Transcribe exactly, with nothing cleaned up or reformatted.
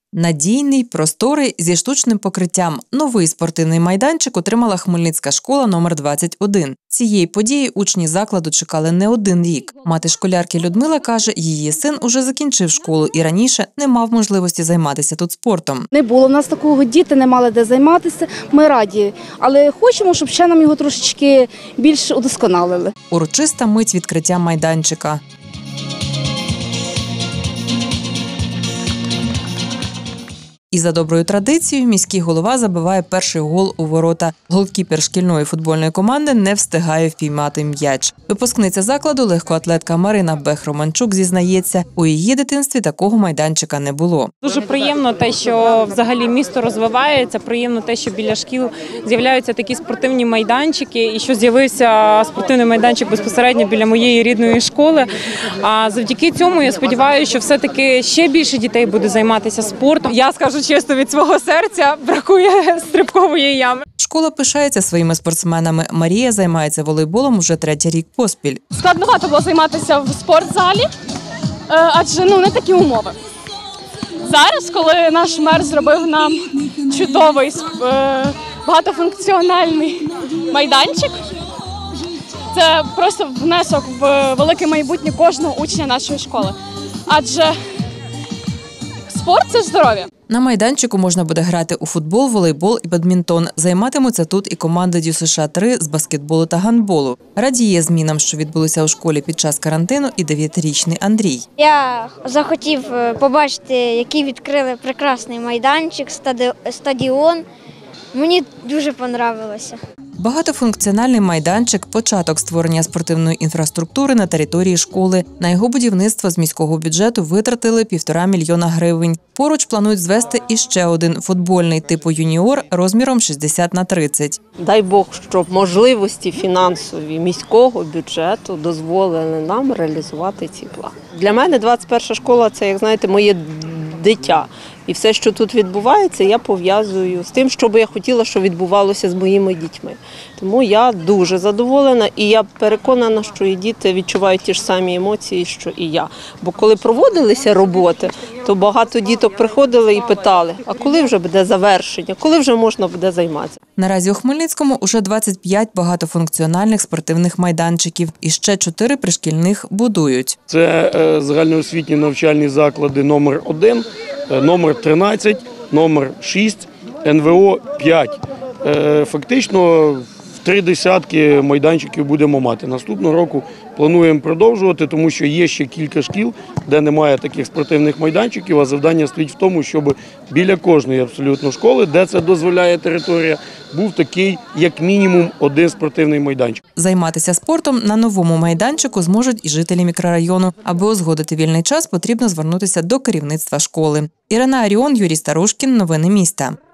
Надійний, просторий, зі штучним покриттям. Новий спортивний майданчик отримала Хмельницька школа номер двадцять один. Цієї події учні закладу чекали не один рік. Мати школярки Людмила каже, її син уже закінчив школу і раніше не мав можливості займатися тут спортом. Не було в нас такого, діти не мали де займатися, ми раді. Але хочемо, щоб ще нам його трошечки більше удосконалили. Урочиста мить відкриття майданчика. І за доброю традицією міський голова забиває перший гол у ворота. Голкіпер шкільної футбольної команди не встигає впіймати м'яч. Випускниця закладу, легкоатлетка Марина Бех-Романчук, зізнається, у її дитинстві такого майданчика не було. Дуже приємно те, що взагалі місто розвивається, приємно те, що біля шкіл з'являються такі спортивні майданчики і що з'явився спортивний майданчик безпосередньо біля моєї рідної школи. А завдяки цьому я сподіваюся, що все-таки ще більше дітей буде займатися спортом. Я скажу чесно, від свого серця бракує стрибкової ями. Школа пишається своїми спортсменами. Марія займається волейболом уже третій рік поспіль. Складновато було займатися в спортзалі, адже ну, не такі умови. Зараз, коли наш мер зробив нам чудовий багатофункціональний майданчик, це просто внесок в велике майбутнє кожного учня нашої школи. Адже спорт – це здоров'я. На майданчику можна буде грати у футбол, волейбол і бадмінтон. Займатимуться тут і команда Дю С Ш А три з баскетболу та гандболу. Радіє змінам, що відбулися у школі під час карантину, і дев'ятирічний Андрій. Я захотів побачити, який відкрили прекрасний майданчик, стадіон. Мені дуже понравилося. Багатофункціональний майданчик – початок створення спортивної інфраструктури на території школи. На його будівництво з міського бюджету витратили півтора мільйона гривень. Поруч планують звести іще один футбольний типу юніор розміром шістдесят на тридцять. Дай Бог, щоб можливості фінансові міського бюджету дозволили нам реалізувати ці плани. Для мене двадцять перша школа – це, як знаєте, моє дитя. І все, що тут відбувається, я пов'язую з тим, що би я хотіла, щоб відбувалося з моїми дітьми. Тому я дуже задоволена і я переконана, що і діти відчувають ті ж самі емоції, що і я. Бо коли проводилися роботи, то багато діток приходили і питали, а коли вже буде завершення, коли вже можна буде займатися. Наразі у Хмельницькому уже двадцять п'ять багатофункціональних спортивних майданчиків і ще чотири пришкільних будують. Це загальноосвітні навчальні заклади номер один, номер тринадцять, номер шість, Н В О п'ять. Фактично в три десятки майданчиків будемо мати. Наступного року плануємо продовжувати, тому що є ще кілька шкіл, де немає таких спортивних майданчиків, а завдання стоїть в тому, щоб біля кожної абсолютно школи, де це дозволяє територія, був такий, як мінімум, один спортивний майданчик. Займатися спортом на новому майданчику зможуть і жителі мікрорайону. Аби узгодити вільний час, потрібно звернутися до керівництва школи. Ірина Аріон, Юрій Старушкін. Новини міста.